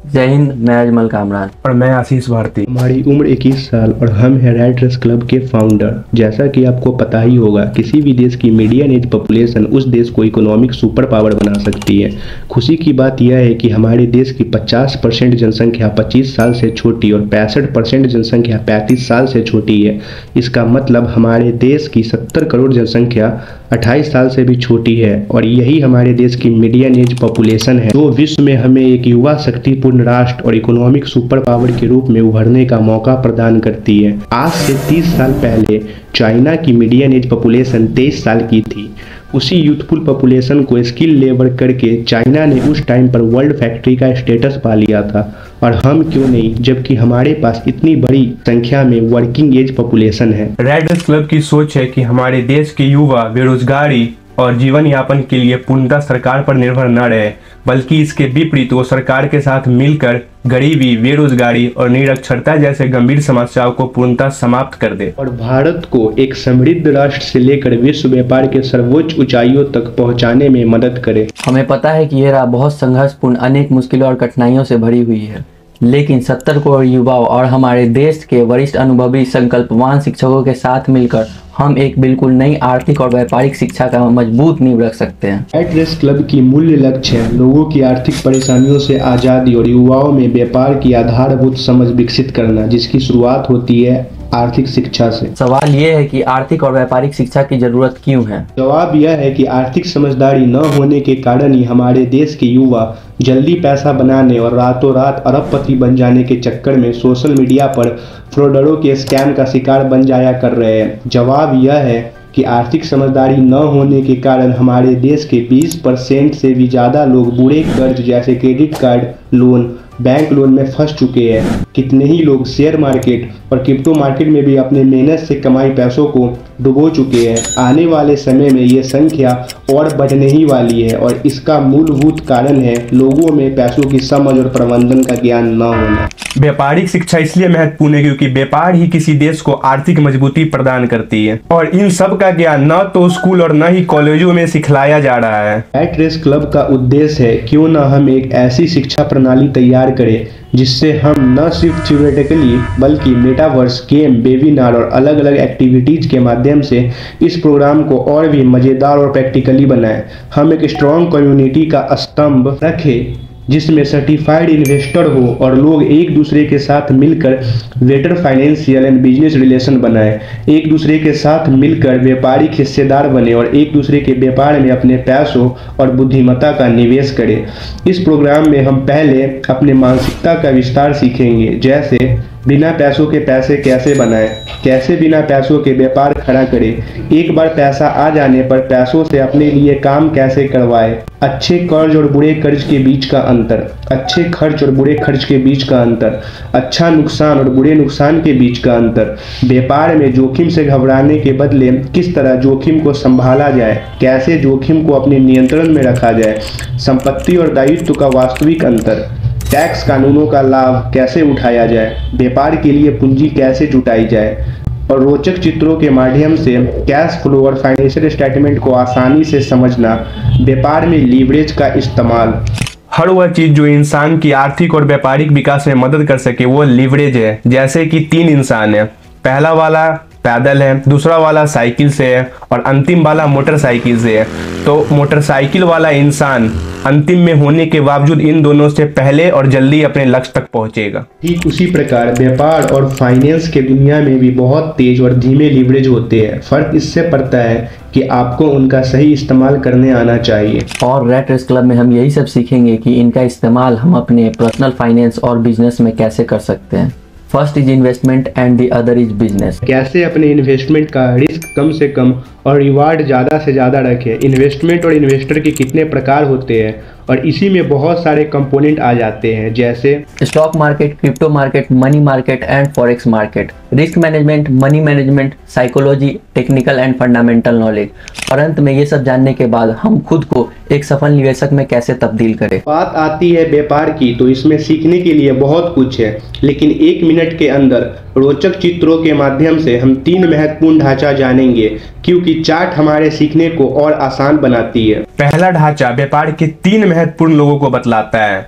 जय हिंद। मैं अजमल कामरान और मैं आशीष भारती। हमारी उम्र 21 साल और हम हैं रेड रेस क्लब के फाउंडर। जैसा कि आपको पता ही होगा, किसी भी देश की मीडियन एज पॉपुलेशन उस देश को इकोनॉमिक सुपर पावर बना सकती है। खुशी की बात यह है कि हमारे देश की 50% जनसंख्या 25 साल से छोटी और 65% जनसंख्या 35 साल से छोटी है। इसका मतलब हमारे देश की 70 करोड़ जनसंख्या 28 साल से भी छोटी है और यही हमारे देश की मीडियन एज पॉपुलेशन है, जो विश्व में हमें एक युवा शक्तिपूर्ण राष्ट्र और इकोनॉमिक सुपर पावर के रूप में उभरने का मौका प्रदान करती है। आज से 30 साल पहले चाइना की मीडियन एज पॉपुलेशन 23 साल की थी। उसी यूथफुल पॉपुलेशन को स्किल लेबर करके चाइना ने उस टाइम पर वर्ल्ड फैक्ट्री का स्टेटस पा लिया था, और हम क्यों नहीं, जबकि हमारे पास इतनी बड़ी संख्या में वर्किंग एज पॉपुलेशन है। रेड रेस क्लब की सोच है कि हमारे देश के युवा बेरोजगारी और जीवन यापन के लिए पूर्णतः सरकार पर निर्भर न रहे, बल्कि इसके विपरीत वो सरकार के साथ मिलकर गरीबी, बेरोजगारी और निरक्षरता जैसे गंभीर समस्याओं को पूर्णतः समाप्त कर दे और भारत को एक समृद्ध राष्ट्र से लेकर विश्व व्यापार के सर्वोच्च ऊंचाइयों तक पहुंचाने में मदद करे। हमें पता है कि ये राह बहुत संघर्षपूर्ण, अनेक मुश्किलों और कठिनाइयों से भरी हुई है, लेकिन 70 करोड़ युवाओं और हमारे देश के वरिष्ठ अनुभवी संकल्पवान शिक्षकों के साथ मिलकर हम एक बिल्कुल नई आर्थिक और व्यापारिक शिक्षा का मजबूत नींव रख सकते हैं। रेड रेस क्लब की मूल्य लक्ष्य है लोगों की आर्थिक परेशानियों से आज़ादी और युवाओं में व्यापार की आधारभूत समझ विकसित करना, जिसकी शुरुआत होती है आर्थिक शिक्षा से। सवाल यह है कि आर्थिक और व्यापारिक शिक्षा की जरूरत क्यों है? जवाब यह है कि आर्थिक समझदारी न होने के कारण ही हमारे देश के युवा जल्दी पैसा बनाने और रातों रात अरबपति बन जाने के चक्कर में सोशल मीडिया पर फ्रॉडरों के स्कैम का शिकार बन जाया कर रहे हैं। जवाब यह है कि आर्थिक समझदारी न होने के कारण हमारे देश के 20% से भी ज़्यादा लोग बुरे कर्ज जैसे credit card loan, bank loan में फंस चुके हैं। कितने ही लोग शेयर मार्केट और क्रिप्टो मार्केट में भी अपने मेहनत से कमाई पैसों को डुबो चुके हैं। आने वाले समय में ये संख्या और बढ़ने ही वाली है, और इसका मूलभूत कारण है लोगों में पैसों की समझ और प्रबंधन का ज्ञान न होना। व्यापारिक शिक्षा इसलिए महत्वपूर्ण है क्योंकि व्यापार ही किसी देश को आर्थिक मजबूती प्रदान करती है, और इन सब का ज्ञान न तो स्कूल और न ही कॉलेजों में सिखलाया जा रहा है। रेड रेस क्लब का उद्देश्य है क्यों न हम एक ऐसी शिक्षा प्रणाली तैयार करें जिससे हम न सिर्फ थ्योरेटिकली बल्कि मेटावर्स, गेम, वेबिनार और अलग अलग एक्टिविटीज के माध्यम से इस प्रोग्राम को और भी मज़ेदार और प्रैक्टिकली बनाएं। हम एक स्ट्रॉन्ग कम्युनिटी का स्तंभ रखें जिसमें सर्टिफाइड इन्वेस्टर हो और लोग एक दूसरे के साथ मिलकर better financial and business relation बनाएं, एक दूसरे के साथ मिलकर व्यापारिक हिस्सेदार बने और एक दूसरे के व्यापार में अपने पैसों और बुद्धिमत्ता का निवेश करें। इस प्रोग्राम में हम पहले अपने मानसिकता का विस्तार सीखेंगे, जैसे बिना पैसों के पैसे कैसे बनाएं, कैसे बिना पैसों के व्यापार खड़ा करें, एक बार पैसा आ जाने पर पैसों से अपने लिए काम कैसे करवाएं, अच्छे कर्ज और बुरे कर्ज के बीच का अंतर, अच्छे खर्च और बुरे खर्च के बीच का अंतर, अच्छा नुकसान और बुरे नुकसान के बीच का अंतर, व्यापार में जोखिम से घबराने के बदले किस तरह जोखिम को संभाला जाए, कैसे जोखिम को अपने नियंत्रण में रखा जाए, संपत्ति और दायित्व का वास्तविक अंतर, टैक्स कानूनों का लाभ कैसे उठाया जाए, व्यापार के लिए पूंजी कैसे जुटाई जाए, और रोचक चित्रों के माध्यम से कैश फ्लो और फाइनेंशियल स्टेटमेंट को आसानी से समझना, व्यापार में लीवरेज का इस्तेमाल। हर वह चीज जो इंसान की आर्थिक और व्यापारिक विकास में मदद कर सके वो लीवरेज है। जैसे कि 3 इंसान है, पहला वाला पैदल है, दूसरा वाला साइकिल से है और अंतिम वाला मोटरसाइकिल से है। तो मोटरसाइकिल वाला इंसान अंतिम में होने के बावजूद इन दोनों से पहले और जल्दी अपने लक्ष्य तक पहुंचेगा। ठीक उसी प्रकार व्यापार और फाइनेंस के दुनिया में भी बहुत तेज और धीमे लीवरेज होते हैं। फर्क इससे पड़ता है कि आपको उनका सही इस्तेमाल करने आना चाहिए। और रेड रेस क्लब में हम यही सब सीखेंगे कि इनका इस्तेमाल हम अपने पर्सनल फाइनेंस और बिजनेस में कैसे कर सकते हैं। First is investment and the other is business. कैसे अपने इन्वेस्टमेंट का रिस्क कम से कम और रिवार्ड ज़्यादा से ज़्यादा रखें। इन्वेस्टमेंट और इन्वेस्टर के कितने प्रकार होते हैं, और इसी में बहुत सारे कंपोनेंट आ जाते हैं, जैसे stock market, crypto market, money market and forex market, risk management, money management, psychology, technical and fundamental knowledge. और अंत में ये सब जानने के बाद हम खुद को एक सफल निवेशक में कैसे तब्दील करें। बात आती है व्यापार की, तो इसमें सीखने के लिए बहुत कुछ है, लेकिन 1 मिनट के अंदर रोचक चित्रों के माध्यम से हम 3 महत्वपूर्ण ढांचा जानेंगे, क्योंकि चार्ट हमारे सीखने को और आसान बनाती है। पहला ढांचा व्यापार के 3 महत्वपूर्ण लोगों को बतलाता है।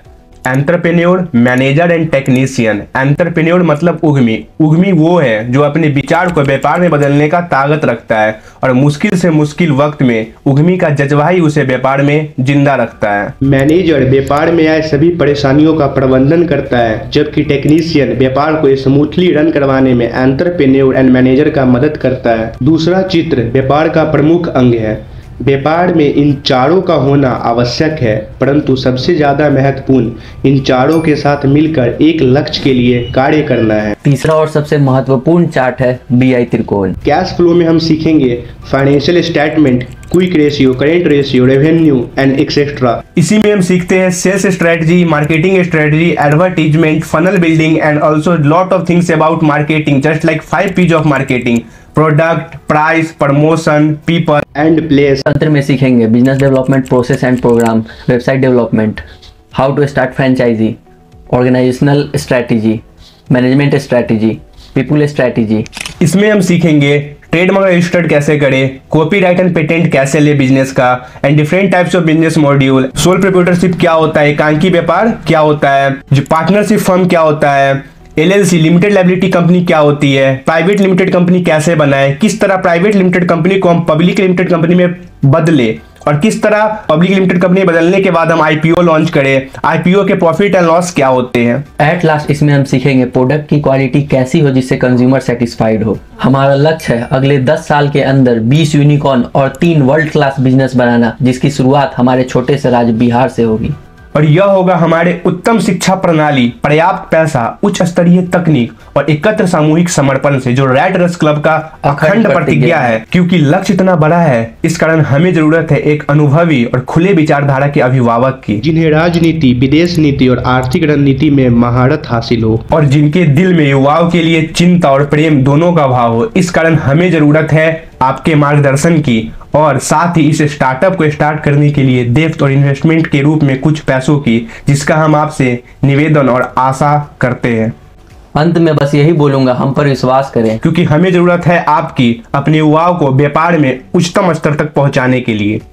Entrepreneur, manager and technician. Entrepreneur मतलब उद्यमी। उद्यमी वो है जो अपने विचार को व्यापार में बदलने का ताकत रखता है और मुश्किल से मुश्किल वक्त में उद्यमी का जज्बा ही उसे व्यापार में जिंदा रखता है। मैनेजर व्यापार में आए सभी परेशानियों का प्रबंधन करता है, जबकि टेक्नीशियन व्यापार को स्मूथली रन करवाने में एंटरप्रेन्योर एंड मैनेजर का मदद करता है। दूसरा चित्र व्यापार का प्रमुख अंग है। व्यापार में इन चारों का होना आवश्यक है, परंतु सबसे ज्यादा महत्वपूर्ण इन चारों के साथ मिलकर एक लक्ष्य के लिए कार्य करना है। तीसरा और सबसे महत्वपूर्ण चार्ट है BI त्रिकोण। कैश फ्लो में हम सीखेंगे financial statement, quick ratio, current ratio, revenue and etcetera. इसी में हम सीखते हैं sales strategy, marketing strategy, advertisement, funnel building and also lot of things about marketing, just like 5 P's of marketing: product, price, promotion, people and place. तंत्र में सीखेंगे business development, process and program, website development, how to start franchise, organisational strategy, management strategy, people strategy. इसमें हम सीखेंगे trademark registered कैसे करें, copyright and patent कैसे ले बिजनेस का, and different types of business module, sole proprietorship क्या होता है, एकांकी व्यापार क्या होता है, जो पार्टनरशिप फर्म क्या होता है, LLC लिमिटेड लायबिलिटी कंपनी क्या होती है, प्राइवेट लिमिटेड कंपनी कैसे बनाए, किस तरह प्राइवेट लिमिटेड कंपनी को हम पब्लिक लिमिटेड कंपनी में बदले और किस तरह पब्लिक लिमिटेड कंपनी बदलने के बाद हम IPO लॉन्च करें, IPO के प्रॉफिट एंड लॉस क्या होते हैं। एट लास्ट इसमें हम सीखेंगे प्रोडक्ट की क्वालिटी कैसी हो जिससे कंज्यूमर सेटिस्फाइड हो। हमारा लक्ष्य है अगले 10 साल के अंदर 20 यूनिकॉर्न और 3 वर्ल्ड क्लास बिजनेस बनाना, जिसकी शुरुआत हमारे छोटे से राज्य बिहार से होगी। और यह होगा हमारे उत्तम शिक्षा प्रणाली, पर्याप्त पैसा, उच्च स्तरीय तकनीक और एकत्र सामूहिक समर्पण से, जो रेड रस क्लब का अखंड प्रतिज्ञा है। क्योंकि लक्ष्य इतना बड़ा है, इस कारण हमें जरूरत है एक अनुभवी और खुले विचारधारा के अभिभावक की, जिन्हें राजनीति, विदेश नीति और आर्थिक रणनीति में महारत हासिल हो और जिनके दिल में युवाओं के लिए चिंता और प्रेम दोनों का भाव हो। इस कारण हमें जरूरत है आपके मार्गदर्शन की और साथ ही इस स्टार्टअप को स्टार्ट करने के लिए डेप्थ और इन्वेस्टमेंट के रूप में कुछ पैसों की, जिसका हम आपसे निवेदन और आशा करते हैं। अंत में बस यही बोलूंगा, हम पर विश्वास करें, क्योंकि हमें जरूरत है आपकी अपने युवाओं को व्यापार में उच्चतम स्तर तक पहुंचाने के लिए।